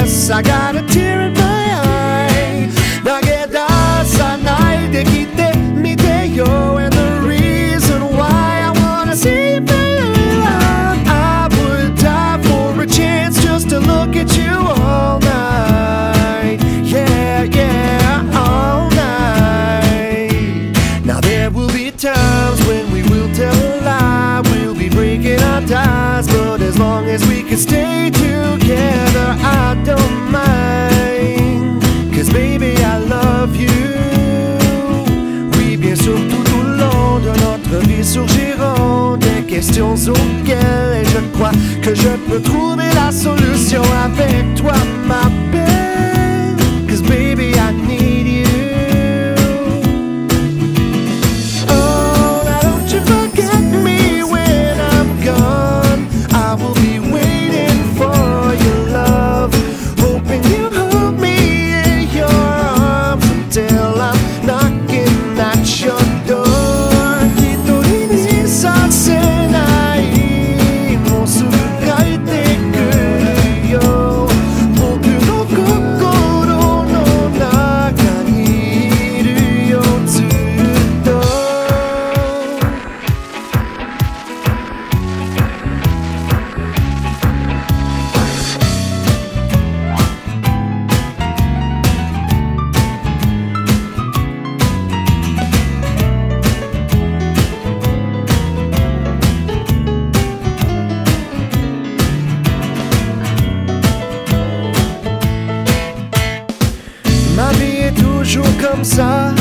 yes, I got a tear in my eye. 投げ出さないで来てみてよ And the reason why I wanna see you feel alive. I would die for a chance just to look at you all night. Yeah, yeah, all night. Now there will be times when we will tell a lie. We'll be breaking our ties, but as long as we can stay together, I don't mind. Cause baby, I love you. Oui, bien sûr, tout au long de notre vie surgiront des questions auxquelles je crois que je peux trouver la solution avec toi, ma belle. Cause baby, I need you. Oh, now don't you forget me when I'm gone. I will be waiting for your love, hoping you hold me in your arms until I'm knocking at your door. Ma vie est toujours comme ça,